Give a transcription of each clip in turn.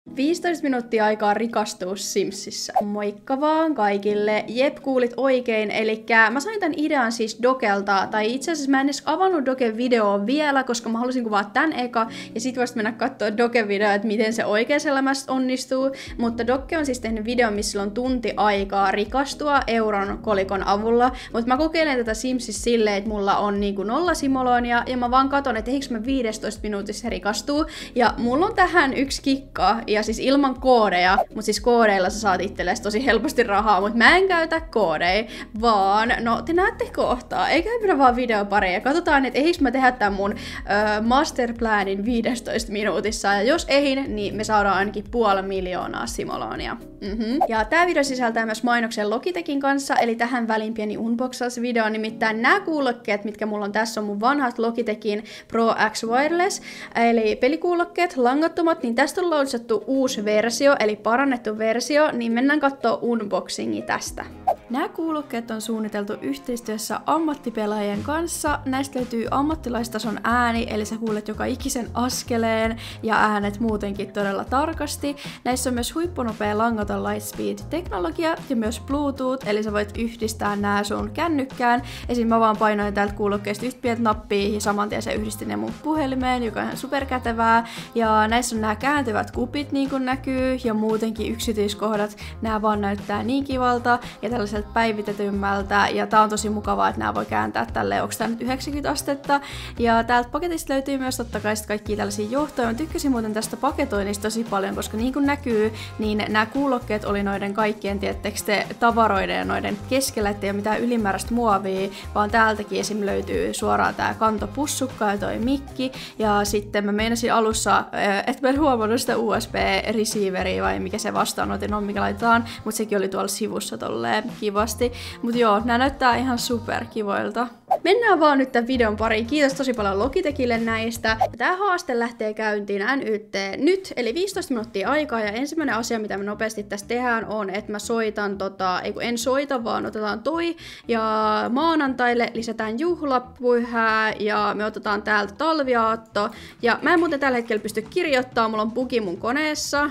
15 minuuttia aikaa rikastua Simsissä. Moikka vaan kaikille. Jep, kuulit oikein. Elikkä mä sain tän idean siis Dokelta, tai itse asiassa mä en edes avannut Doken videoa vielä, koska mä halusin kuvaa tän eka, ja sit vasta mennä katsoa Doken videoa, että miten se oikeassa elämässä onnistuu. Mutta Dokke on siis tehnyt videon, missä sillä on tunti aikaa rikastua euron kolikon avulla. Mutta mä kokeilen tätä Simsissä silleen, että mulla on niinku 0 simolonia, ja mä vaan katon, että eikö mä 15 minuutissa rikastuu. Ja mulla on tähän yksi kikka, ja siis ilman koodeja, mutta siis koodeilla sä saat itsellesi tosi helposti rahaa, mutta mä en käytä koodeja, vaan no te näette kohtaa, eikä pidä vaan videopareja, ja katsotaan, että eikö mä tehdä tämän mun masterplanin 15 minuutissa, ja jos eihin, niin me saadaan ainakin 500 000 simolonia. Ja tää video sisältää myös mainoksen Logitechin kanssa, eli tähän väliin pieni unboxausvideo, nimittäin nämä kuulokkeet, mitkä mulla on tässä, on mun vanhat Logitechin Pro X Wireless, eli pelikuulokkeet, langattomat, niin tästä on launchattu uusi versio, eli parannettu versio, niin mennään kattoo unboxingi tästä. Nämä kuulokkeet on suunniteltu yhteistyössä ammattipelaajien kanssa. Näistä löytyy ammattilaistason ääni, eli sä kuulet joka ikisen askeleen ja äänet muutenkin todella tarkasti. Näissä on myös huippunopea langaton Lightspeed-teknologia ja myös Bluetooth, eli sä voit yhdistää nää sun kännykkään. Esim. Mä vaan painoin täältä kuulokkeesta yhtä pientä nappia ja saman tien se yhdistin ne mun puhelimeen, joka on ihan superkätevää. Ja näissä on nämä kääntyvät kupit niin kuin näkyy ja muutenkin yksityiskohdat. Nämä vaan näyttää niin kivalta ja tällaiselta päivitetymmältä, ja tää on tosi mukavaa, että nämä voi kääntää tälleen, onks tää nyt 90 astetta. Ja täältä paketista löytyy myös totta kai kaikkia tällaisia johtoja. Mä tykkäsin muuten tästä paketoinnista tosi paljon, koska niin kuin näkyy, niin nämä kuulokkeet oli noiden kaikkien, tiettekö te, tavaroiden ja noiden keskellä, ettei ole mitään ylimääräistä muovia, vaan täältäkin esim. Löytyy suoraan tää kantopussukka ja toi mikki, ja sitten mä meinasin alussa, että mä en huomannut sitä USB-receiveria vai mikä se vastaanotin on, mikä laitetaan, mutta sekin oli tuolla sivussa tolleen kivasti. Mut joo, nää näyttää ihan superkivoilta. Mennään vaan nyt tämän videon pariin. Kiitos tosi paljon Logitechille näistä. Tää haaste lähtee käyntiin nyt, eli 15 minuuttia aikaa, ja ensimmäinen asia, mitä me nopeasti tässä tehdään, on, että mä soitan en soita, vaan otetaan toi, ja maanantaille lisätään juhlapyhää, ja me otetaan täältä talviaatto, ja mä en muuten tällä hetkellä pysty kirjoittamaan, mulla on bugi mun koneessa,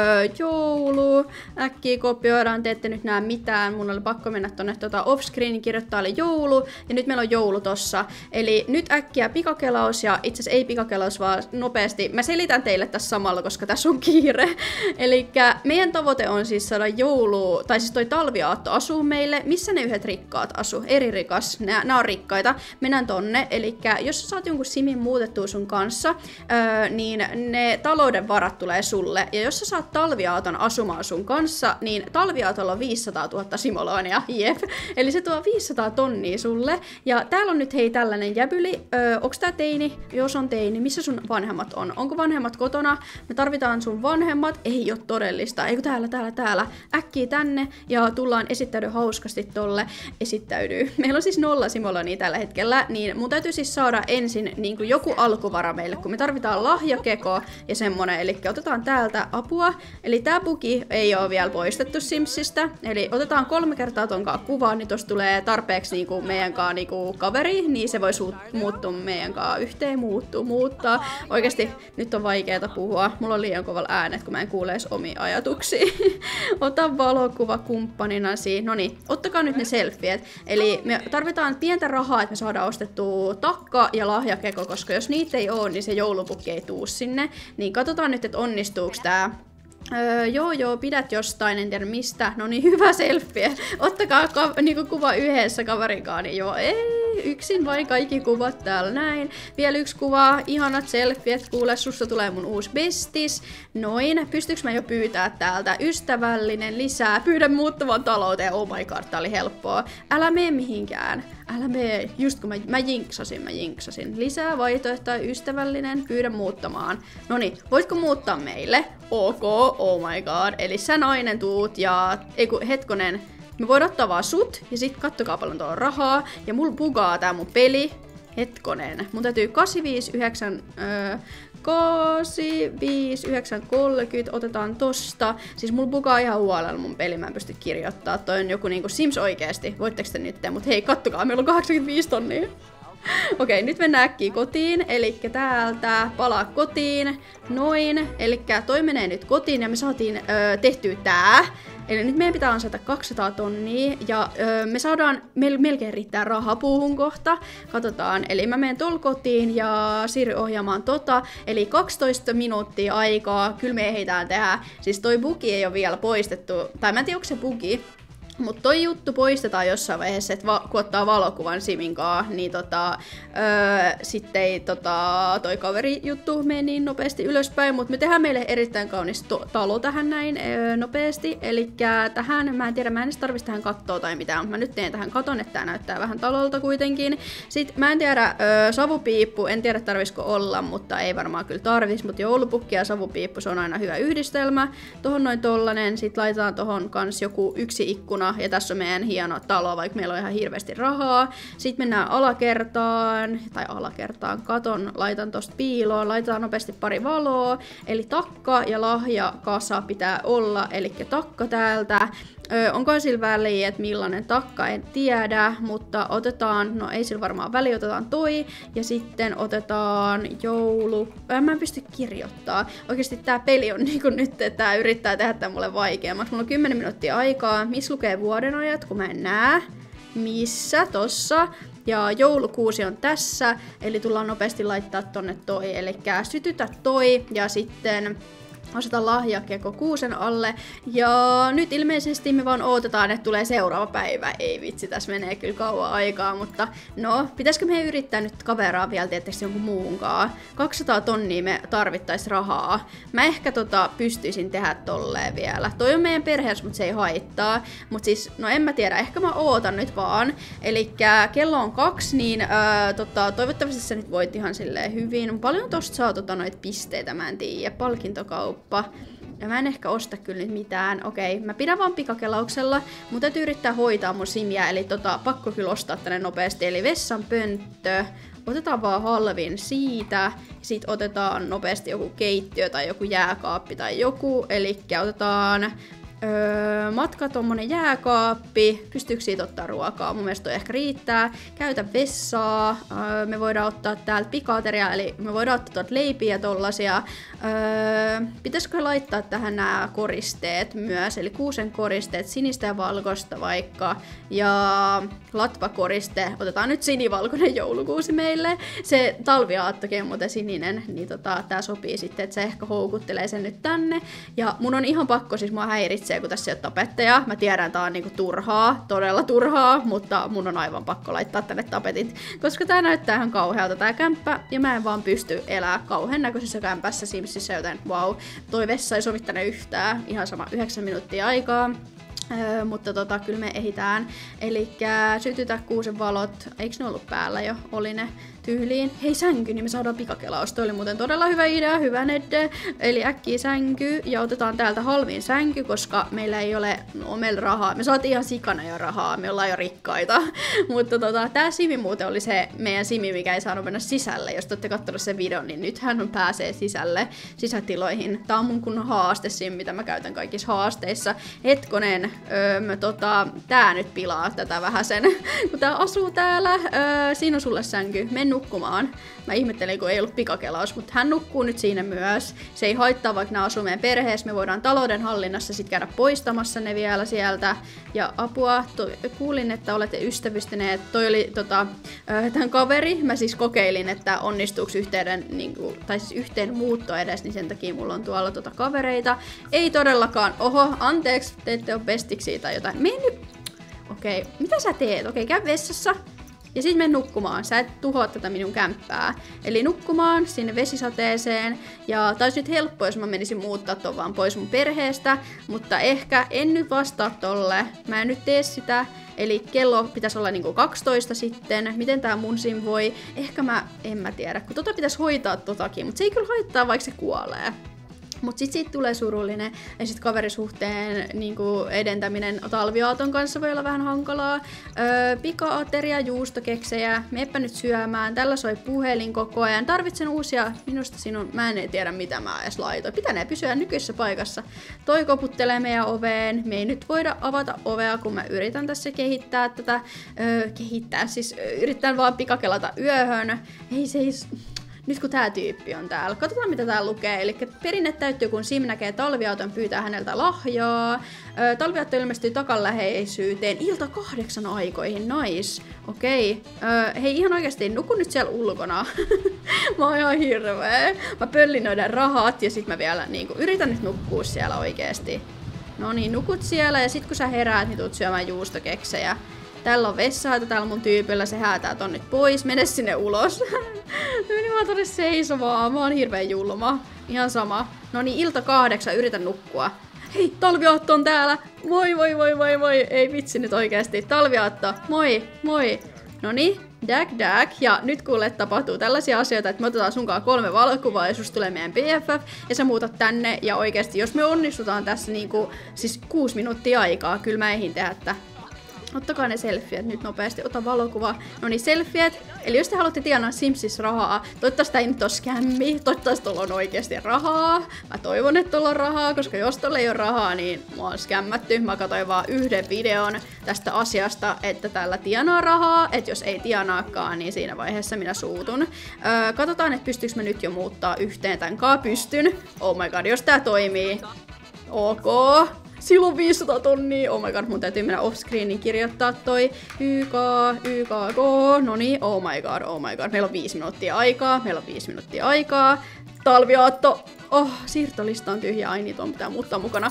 joulu, äkkiä kopioidaan, te ette nyt näe mitään, mun oli pakko mennä tonne offscreen kirjoittaa oli joulu, ja nyt meillä on joulu tossa. Eli nyt äkkiä pikakelaus, ja itse asiassa ei pikakelaus, vaan nopeasti. Mä selitän teille tässä samalla, koska tässä on kiire. Elikkä meidän tavoite on siis saada joulu, tai siis toi talviaatto asuu meille. Missä ne yhdet rikkaat asuu? Eri rikas. Nää on rikkaita. Mennään tonne. Elikkä jos sä saat jonkun simin muutettua sun kanssa, niin ne talouden varat tulee sulle. Ja jos sä saat talviaaton asumaan sun kanssa, niin talviaatolla on 500 000 simolonia. Jep. Eli se tuo 500 tonnia sulle. Ja täällä on nyt hei tällainen jäbyli. Onks tää teini? Jos on teini, missä sun vanhemmat on? Onko vanhemmat kotona? Me tarvitaan sun vanhemmat. Ei oo todellista. Eikö täällä. Äkkiä tänne ja tullaan esittäydy hauskasti tolle. Esittäydyy. Meillä on siis 0 simolonia tällä hetkellä, niin mun täytyy siis saada ensin niin kuin joku alkuvara meille, kun me tarvitaan lahjakeko ja semmonen. Eli otetaan täältä apua. Eli tää bugi ei oo vielä poistettu Simsistä. Eli otetaan 3 kertaa tonkaan kuvaan, niin tosta tulee tarpeeksi niinku meidänkaan niinku kaveri, niin se voi muuttua meidän kanssa yhteen, muuttaa. Oikeesti nyt on vaikeeta puhua. Mulla on liian kovalla äänet, kun mä en kuule edes omia ajatuksia. Ota valokuva kumppaninasi. Noniin, ottakaa nyt ne selfiet. Eli me tarvitaan pientä rahaa, että me saadaan ostettua takka ja lahjakeko, koska jos niitä ei oo, niin se joulupukki ei tuu sinne. Niin katsotaan nyt, että onnistuuks tää. Joo, pidät jostain, en tiedä mistä. No niin, hyvä selfie. Ottakaa niinku kuva yhdessä kaverinkaan, niin joo, ei, yksin vain kaikki kuvat täällä näin. Vielä yksi kuva, ihanat selfiet, kuule, susta tulee mun uusi bestis. Noin, pystyks mä jo pyytää täältä ystävällinen lisää, pyydän muuttamaan talouteen, oh my god, tää oli helppoa. Älä mene mihinkään. Älä mene, just kun mä jinksasin. Lisää vaihtoehtoja, ystävällinen, pyydä muuttamaan. Noniin, voitko muuttaa meille? Ok, oh my god. Eli sä nainen tuut ja... hetkonen. Me voidaan ottaa vaan sut ja sit kattokaa paljon tuolla rahaa. Ja mulla bugaa tää mun peli. Hetkonen. Mun täytyy 85930, otetaan tosta. Siis mulla bugaa ihan huolella mun peli, mä en pysty kirjoittaa. Toi on joku niinku Sims oikeesti. Voitteko te nyt? Mut hei, kattokaa, meillä on 85 tonnia. Okei, nyt mennään äkkiä kotiin, eli täältä palaa kotiin, noin, eli toi menee nyt kotiin ja me saatiin tehtyä tää. Eli nyt meidän pitää ansaita 200 tonnia ja me saadaan, melkein riittää rahapuuhun kohta, katsotaan. Eli mä menen tuolla kotiin ja siirryn ohjaamaan eli 12 minuuttia aikaa, kyllä me ehditään tehdä. Siis toi bugi ei ole vielä poistettu, tai mä en tiedä onko se bugi. Mutta toi juttu poistetaan jossain vaiheessa, että kun ottaa valokuvan Siminkaa, niin sitten ei toi kaveri juttu mene niin nopeasti ylöspäin, mutta me tehdään meille erittäin kaunis talo tähän näin nopeasti, eli tähän, mä en tiedä, mä en edes tarvitsisi tähän kattoa tai mitään, mutta mä nyt teen tähän katon, että tää näyttää vähän talolta kuitenkin. Sitten mä en tiedä, savupiippu, en tiedä tarvisiko olla, mutta ei varmaan kyllä tarvis, mutta joulupukki ja savupiippu, se on aina hyvä yhdistelmä. Tohon noin tollanen, sit laitetaan tohon kans joku yksi ikkuna, ja tässä on meidän hieno talo, vaikka meillä on ihan hirveästi rahaa. Sitten mennään alakertaan, katon, laitan tosta piiloon, laitetaan nopeasti pari valoa, eli takka ja lahjakasa pitää olla, eli takka täältä. Onko sillä väliä, että millainen takka, en tiedä, mutta otetaan, no ei sillä varmaan väliä, otetaan toi, ja sitten otetaan joulu, mä en pysty kirjoittaa. Oikeesti tää peli on niinku nyt, että tää yrittää tehdä tää mulle vaikeammaksi. Mulla on 10 minuuttia aikaa, missä lukee vuodenajat, kun mä en näe, missä, tossa. Ja joulukuusi on tässä, eli tullaan nopeasti laittaa tonne toi, eli sytytä toi, ja sitten ostetaan lahjakeko kuusen alle. Ja nyt ilmeisesti me vaan odotetaan, että tulee seuraava päivä. Ei vitsi, tässä menee kyllä kauan aikaa, mutta no, pitäisikö meidän yrittää nyt kaveraa vielä, tietysti jonkun muunkaan. 200 tonnia me tarvittais rahaa. Mä ehkä pystyisin tehdä tolleen vielä. Toi on meidän perheessä, mutta se ei haittaa. Mut siis, no en mä tiedä, ehkä mä ootan nyt vaan. Elikkä kello on 2, niin toivottavasti sä nyt voit ihan silleen hyvin. Paljon tosta saa noita pisteitä, mä en tiedä. Palkintokauppa. Ja mä en ehkä osta kyllä nyt mitään. Okei, mä pidän vaan pikakelauksella, mutta täytyy yrittää hoitaa mun simiä, eli pakko kyllä ostaa tänne nopeasti. Eli vessanpönttö, otetaan vaan halvin siitä, sit otetaan nopeasti joku keittiö tai joku jääkaappi tai joku, eli otetaan matka tommonen jääkaappi, pystyykö siitä ottaa ruokaa? Mun mielestä toi ehkä riittää. Käytä vessaa, me voidaan ottaa täältä pikateria, eli me voidaan ottaa tuolta leipiä tollasia. Pitäisikö laittaa tähän nämä koristeet myös, eli kuusen koristeet, sinistä ja valkoista vaikka, ja latvakoriste, otetaan nyt sinivalkoinen joulukuusi meille. Se talviaattokin on muuten sininen, niin tää sopii sitten, että se ehkä houkuttelee sen nyt tänne. Ja mun on ihan pakko, siis mua häiritsee, kun tässä ei ole tapetteja. Mä tiedän, tää on niinku turhaa, todella turhaa, mutta mun on aivan pakko laittaa tänne tapetit, koska tää näyttää ihan kauhealta tää kämppä, ja mä en vaan pysty elää kauhean näköisessä kämpässä Simsissä, joten wow, toi vessa ei sovi tänne yhtään, ihan sama 9 minuuttia aikaa. Mutta kyllä me ehditään. Elikkä sytytä kuusen valot. Eiks ne ollut päällä jo? Oli ne tyyliin. Hei, sänky, niin me saadaan pikakelaus. Toi oli muuten todella hyvä idea, hyvä Nedde. Eli äkkiä sänky ja otetaan täältä halvin sänky, koska meillä ei ole meillä rahaa. Me saatiin ihan sikana jo rahaa, me ollaan jo rikkaita. Mutta tää simi muuten oli se meidän simi, mikä ei saanut mennä sisälle. Jos te olette kattonut sen videon, niin nythän pääsee sisälle sisätiloihin. Tää on mun kunnon haastesim, mitä mä käytän kaikissa haasteissa. Hetkonen, tää nyt pilaa tätä vähäsen, kun tää asuu täällä. Siinä on sulle sänky, men nukkumaan. Mä ihmettelin, kun ei ollut pikakelaus, mutta hän nukkuu nyt siinä myös. Se ei haittaa, vaikka nämä asuu meidän perheessä. Me voidaan talouden hallinnassa sit käydä poistamassa ne vielä sieltä. Ja apua, kuulin, että olette ystävystyneet. Toi oli tämän kaveri. Mä siis kokeilin, että onnistuuko yhteen muutto edes, niin sen takia mulla on tuolla kavereita. Ei todellakaan. Oho, anteeksi, te ette ole bestiksi tai jotain. Okei, mitä sä teet? Okei, käy vessassa. Ja sit mene nukkumaan. Sä et tuhoa tätä minun kämppää. Eli nukkumaan sinne vesisateeseen. Ja taisi nyt helppoa, jos mä menisin muuttaa ton vaan pois mun perheestä. Mutta ehkä en nyt vastaa tolle. Mä en nyt tee sitä. Eli kello pitäisi olla niinku 12 sitten. Miten tää mun sim voi? Ehkä en mä tiedä. Kun pitäisi hoitaa totakin. Mutta se ei kyllä haittaa, vaikka se kuolee. Mut sit siitä tulee surullinen ja sit kaverisuhteen niinku edentäminen talviaaton kanssa voi olla vähän hankalaa. Pika-ateria, juustokeksejä, meppä nyt syömään, tällä soi puhelin koko ajan. Tarvitsen uusia, minusta sinun, mä en tiedä mitä mä edes laitoin. Pitänee pysyä nykyisessä paikassa. Toi koputtelee meidän oveen, me ei nyt voida avata ovea, kun mä yritän tässä kehittää tätä, yritän vaan pikakelata yöhön. Nyt kun tää tyyppi on täällä, katsotaan mitä tää lukee. Eli perinne täyttyy, kun Sim näkee talviauton, pyytää häneltä lahjaa. Talviauto ilmestyy takaläheisyyteen ilta 8 aikoihin, nice. Okei. Hei ihan oikeesti, nuku nyt siellä ulkona. Mä oon ihan hirveä. Mä pöllin noiden rahat ja sit mä vielä niinku yritän nyt nukkua siellä oikeesti. No niin, nukut siellä ja sit kun sä heräät, niin tuut syömään juustokeksejä. Täällä on vessaita, täällä mun tyypillä, se häätää ton nyt pois, mene sinne ulos. Meni vaan tonne seisomaan, mä oon hirveen julma. Ihan sama. No niin, ilta 8, yritän nukkua. Hei, talviaatto on täällä! Moi! Ei vitsi nyt oikeesti, talviaatto, moi! Noniin, dag. Ja nyt kuule tapahtuu tällaisia asioita, että me otetaan sunkaan 3 valokuvaa ja susta tulee meidän BFF ja sä muutat tänne. Ja oikeesti, jos me onnistutaan tässä niinku, siis 6 minuuttia aikaa, kyllä mä eihin tehdä, että ottakaa ne selfiet nyt nopeasti, ota valokuva. No niin, selfiet. Eli jos te haluatte tienaa Simsissä rahaa, toivottavasti tää ei nyt oo skämmi, toivottavasti tuolla on oikeesti rahaa. Mä toivon, että tuolla on rahaa, koska jos tuolla ei ole rahaa, niin mua on skämmätty. Mä katsoin vaan yhden videon tästä asiasta, että tällä tienaa rahaa, että jos ei tienaakaan, niin siinä vaiheessa minä suutun. Katsotaan, että pystyykö mä nyt jo muuttaa yhteen tämän pystyn. Oh my god, jos tää toimii. Ok. Silloin 500 tonnia. Oh my god, mun täytyy mennä offscreenin kirjoittaa toi. YKK. Noniin, oh my god. Meillä on 5 minuuttia aikaa. Talviaatto. Oh, siirtolista on tyhjä. Ai niin, tuon pitää muuttaa mukana.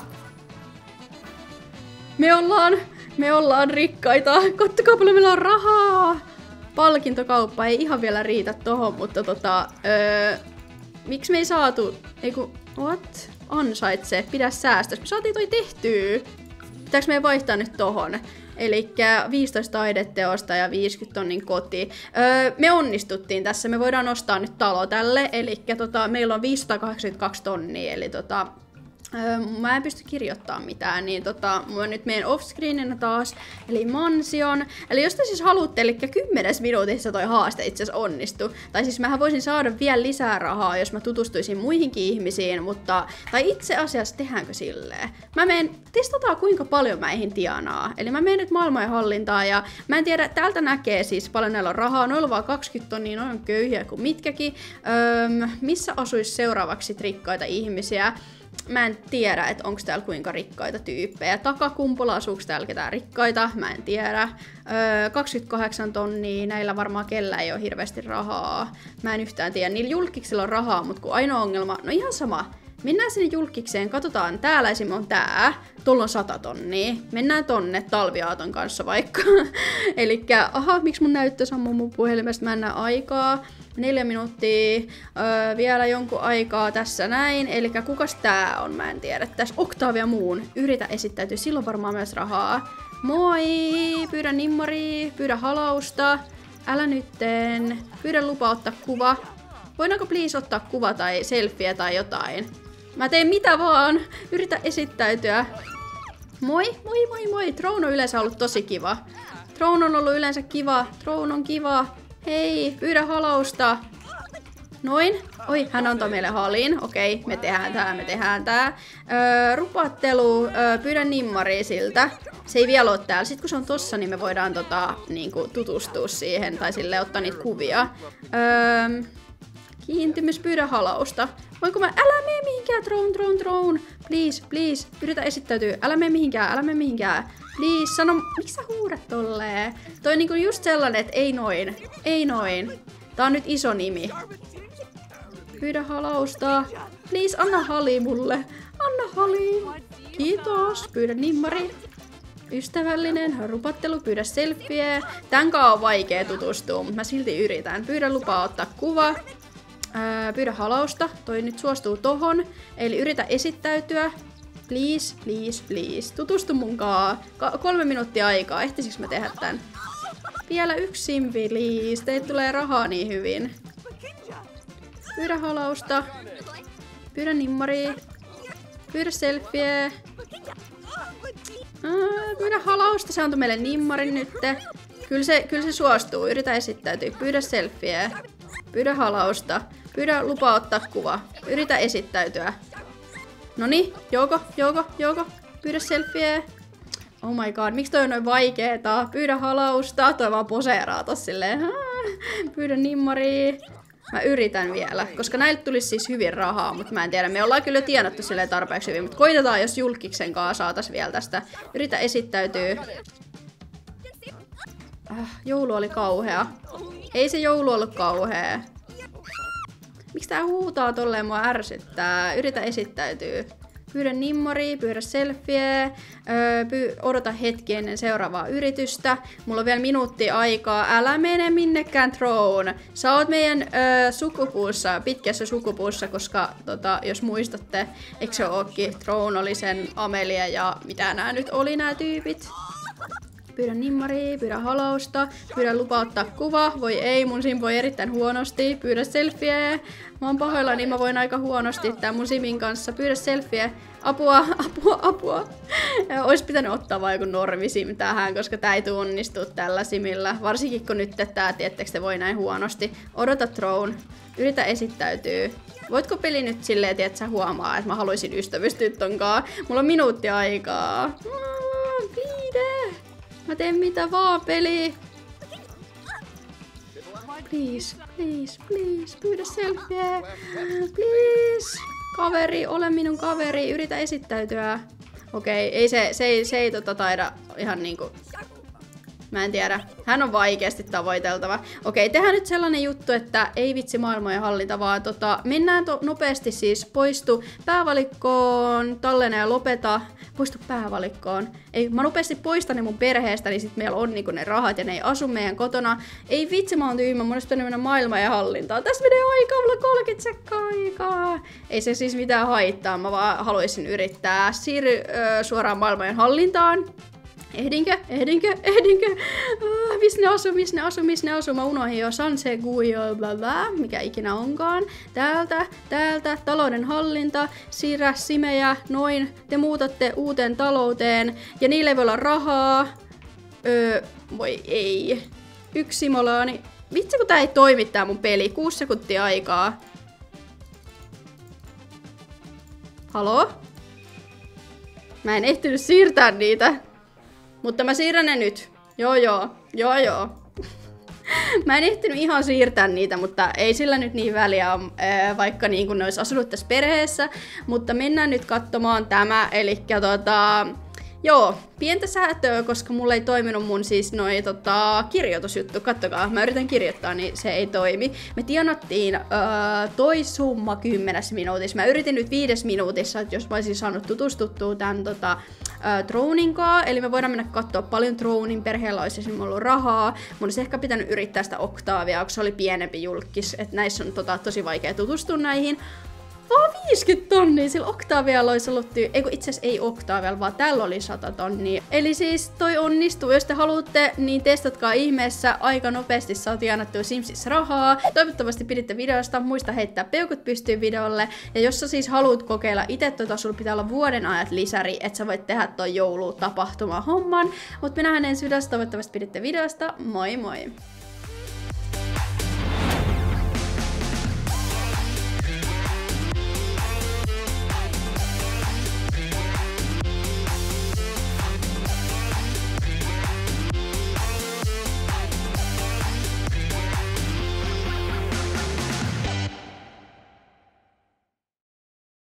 Me ollaan rikkaita. Kattokaa paljon meillä on rahaa. Palkintokauppa ei ihan vielä riitä tohon, mutta miksi me ei saatu... What? Ansaitse, pidä säästös. Me saatiin toi tehtyä. Pitääks meidän vaihtaa nyt tohon? Elikkä 15 taideteosta ja 50 tonnin koti. Me onnistuttiin tässä. Me voidaan ostaa nyt talo tälle. Elikkä meillä on 582 tonnia. Eli mä en pysty kirjoittamaan mitään, niin mä nyt menen offscreenina taas, eli mansion. Eli jos te siis haluatte, eli 10 minuutissa toi haaste itse asiassa onnistui. Tai siis mähän voisin saada vielä lisää rahaa, jos mä tutustuisin muihinkin ihmisiin, mutta... Tai itse asiassa tehdäänkö silleen? Mä menen, testataan kuinka paljon mä eihin tienaa. Eli mä menen nyt maailmojen hallintaan ja mä en tiedä, täältä näkee siis paljon näillä on rahaa. Noilla on vaan 20 tonnia, noin on köyhiä kuin mitkäkin. Missä asuisi seuraavaksi rikkaita ihmisiä? Mä en tiedä, että onko täällä kuinka rikkaita tyyppejä. Takakumpulla asuuko täällä ketään rikkaita? Mä en tiedä. 28 tonnia, näillä varmaan kellä ei ole hirveästi rahaa. Mä en yhtään tiedä. Niillä julkiksilla on rahaa, mutta kun ainoa ongelma, no ihan sama. Mennään sinne julkikseen, katsotaan, täällä esimerkiksi on tää. Tuolla on 100 tonnia. Mennään tonne talviaaton kanssa vaikka. Elikkä, miksi mun näyttö sammuu mun puhelimesta? Mä en näe aikaa. 4 minuuttia, vielä jonkun aikaa tässä näin. Elikkä kukas tää on, mä en tiedä. Tässä Octavia Moon. Yritä esittäytyä, silloin varmaan myös rahaa. Moi! Pyydä nimmari, pyydä halausta. Älä nytten. Pyydä lupa ottaa kuva. Voidaanko please ottaa kuva tai selfie tai jotain? Mä teen mitä vaan. Yritä esittäytyä. Moi. Throne on yleensä ollut tosi kiva. Throne on ollut yleensä kiva. Throne on kiva. Hei, pyydä halausta. Noin. Oi, hän antoi meille halin. Okei, me tehdään tää. Rupattelu, pyydä nimmaria siltä. Se ei vielä ole täällä. Sitten kun se on tossa, niin me voidaan niinku tutustua siihen tai sille ottaa niitä kuvia. Kiintymys, pyydä halausta. Voinko mä? Älä mene mihinkään, Throne. Please. Yritä esittäytyä. Älä mene mihinkään. Please, sano, miksi sä huudat tolleen? Toi on niinku just sellainen, että ei noin. Tää on nyt iso nimi. Pyydä halausta. Please, anna hali mulle. Anna hali. Kiitos. Pyydä nimmari. Ystävällinen, rupattelu, pyydä selfie. Tän on vaikea tutustua, mutta mä silti yritän. Pyydä lupaa ottaa kuva. Pyydä halausta. Toi nyt suostuu tohon. Eli yritä esittäytyä. Please. Tutustu munkaan. 3 minuuttia aikaa. Ehtisikö mä tehdä tän? Vielä yksi sim, please. Teille tulee rahaa niin hyvin. Pyydä halausta. Pyydä nimmari. pyydä selfie. Pyydä halausta, se antoi meille nimmarin nytte. Kyllä se suostuu, yritä esittäytyä. Pyydä selfie. Pyydä halausta. Pyydä lupa ottaa kuva. Yritä esittäytyä. Noniin, Jouko. Pyydä selfie. Oh my god, miksi toi on noin vaikeeta? Pyydä halausta. Toi vaan poseeraa tossa silleen. Pyydä nimmaria. Mä yritän vielä, koska näille tulisi siis hyvin rahaa, mutta mä en tiedä. Me ollaan kyllä tienattu silleen tarpeeksi hyvin, mutta koitetaan, jos julkiksen kanssa saatais vielä tästä. Yritä esittäytyä. Joulu oli kauhea. Ei se joulu ollut kauhea. Miksi tää huutaa tolleen, mua ärsyttää? Yritä esittäytyä. Pyydä nimmari, pyydä selfie, odota hetki ennen seuraavaa yritystä. Mulla on vielä minuutti aikaa. Älä mene minnekään, Throne. Sä oot meidän sukupuussa, pitkässä sukupuussa, koska jos muistatte, eikö se ookin? Throne oli sen Amelia ja mitä nää nyt oli nää tyypit. Pyydä nimmari, pyydä halausta, pyydä lupa ottaa kuva. Voi ei, mun sim voi erittäin huonosti. Pyydä selfie. Mä oon pahoillani, mä voin aika huonosti tää mun simin kanssa. Pyydä selfie. Apua. Ois pitänyt ottaa vaan joku normisim tähän, koska tää ei tuu onnistua tällä simillä. Varsinkin kun nyt tää, tiettekö te voi näin huonosti. Odota Throne. Yritä esittäytyä. Voitko peli nyt silleen, että sä huomaa, että mä haluaisin ystävystyä tonkaan? Mulla on minuutti aikaa. Please. Mä teen mitä vaan, peli. Please. Pyydä selfie. Please. Kaveri, ole minun kaveri. Yritä esittäytyä. Okei, ei se ei taida ihan niinku... Mä en tiedä. Hän on vaikeasti tavoiteltava. Okei, tehdään nyt sellainen juttu, että ei vitsi maailmojen hallinta, vaan mennään nopeasti siis. Poistu päävalikkoon, tallene ja lopeta. Poistu päävalikkoon. Ei, mä nopeasti poistan ne mun perheestä, niin sit meillä on niinku ne rahat ja ne ei asu meidän kotona. Ei vitsi, mä oon tyhmä, mun olisi pitänyt mennä maailmojen hallintaan. Tässä menee aikaa, mulla 30 sekkaa aikaa. Ei se siis mitään haittaa, mä vaan haluaisin yrittää. Siirry suoraan maailmojen hallintaan. Ehdinkö? Missä ne asuu? Mä unohdin jo Sanse Guyo, mikä ikinä onkaan. Täältä, talouden hallinta, siirrä simejä, noin. Te muutatte uuteen talouteen ja niille ei voi olla rahaa. Voi ei. Yksi simolaani. Vitsi kun tää ei toimi tää mun peli. 6 sekuntia aikaa. Halo? Mä en ehtinyt siirtää niitä. Mutta mä siirrän ne nyt. Joo. Mä en ehtinyt ihan siirtää niitä, mutta ei sillä nyt niin väliä, vaikka niin kun ne olisi asunut tässä perheessä. Mutta mennään nyt katsomaan tämä, elikkä joo, pientä säätöä, koska mulla ei toiminut mun siis kirjoitusjuttu. Kattokaa, mä yritän kirjoittaa, niin se ei toimi. Me tienattiin toi summa 10 minuutissa. Mä yritin nyt 5 minuutissa, että jos mä olisin saanut tutustuttua tän Thronen kaa. Eli me voidaan mennä katsoa paljon Thronen perheellä olisi esimerkiksi ollut rahaa. Mun olisi ehkä pitänyt yrittää sitä Octaviaa, koska se oli pienempi julkis. Että näissä on tosi vaikea tutustua näihin. Vaan 50 tonnia, sillä Octavialla olisi ollut itse asiassa ei Octavialla, vaan tällä oli 100 tonnia. Eli siis toi onnistuu, jos te haluatte, niin testatkaa ihmeessä, aika nopeasti saa tienattua Simsissä rahaa. Toivottavasti piditte videosta, muista heittää peukut pystyyn videolle. Ja jos sä siis haluat kokeilla itse sulla pitää olla vuoden ajat lisäri, että sä voit tehdä toi joulutapahtuma homman. Mut me nähdään ensi videossa, toivottavasti piditte videosta, moi moi!